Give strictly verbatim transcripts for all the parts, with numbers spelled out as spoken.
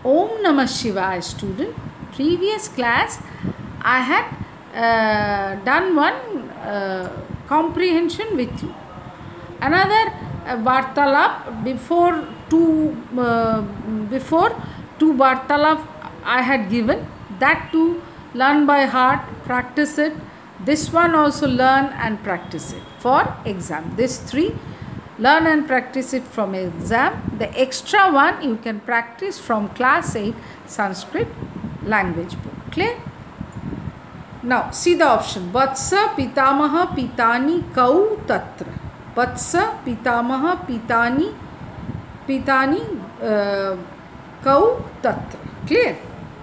Om Namah Shivaya student. Previous class I had uh, done one uh, comprehension with you. Another uh, Vartalap before two uh, before two Vartalap I had given. That too learn by heart, practice it. This one also learn and practice it for exam. These three learn and practice it from exam. The extra one you can practice from class eight Sanskrit language book. Clear? Now see the option. Vatsa pitamaha pitani kau tatra. Vatsa pitamaha pitani pitani uh, kau tatra. Clear?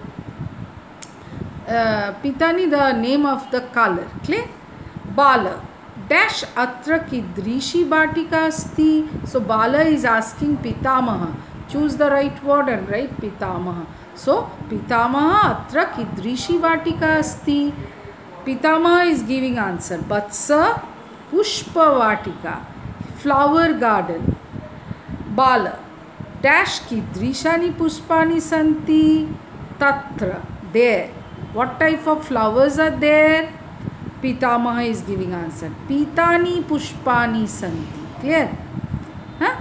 Uh, pitani, the name of the color. Clear? Bala dash atra kidrishi batika asti. So Bala is asking Pitamaha. Choose the right word and write Pitamaha. So Pitamaha atra kidrishi batika asti. Pitamaha is giving answer. Vatsa pushpa vatika, flower garden. Bala dash kidrishani pushpani santi tatra, there. What type of flowers are there? Pitamaha is giving answer. Pitani pushpani santi. Clear? Huh?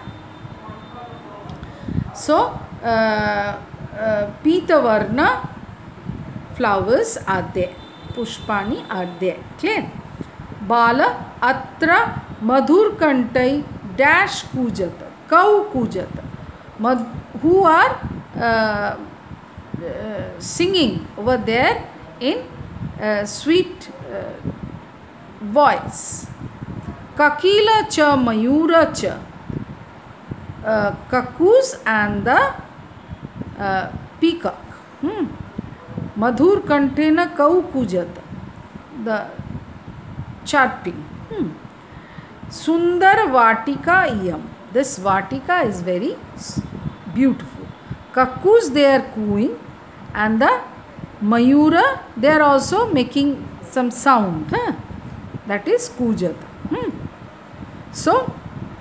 So, uh, uh, Pitavarna flowers are there. Pushpani are there. Clear? Bala atra madhur kantai dash kujata. Kau kujata. Mad who are uh, uh, singing over there in uh, sweet uh, voice. Kakila cha mayura cha. Uh, kakus and the uh, peacock. Hmm. Madhur kantena kau kujata. The chirping. Hmm. Sundar vatika iyam. This vatika is very beautiful. Kakus they are cooing and the mayura they are also making some sound. Huh? That is kujata. Hmm. So,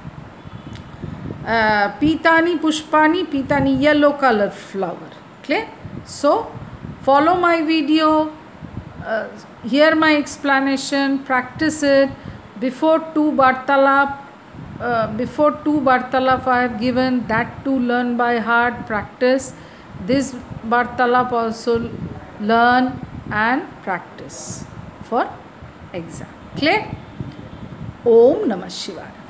uh, Pitani pushpani, Pitani yellow color flower. Clear? So, follow my video, uh, hear my explanation, practice it. Before two Vartalap, uh, before two Vartalap I have given, that to learn by heart, practice. This Vartalap also learn and practice for exam. Clear? Om Namah Shivaya.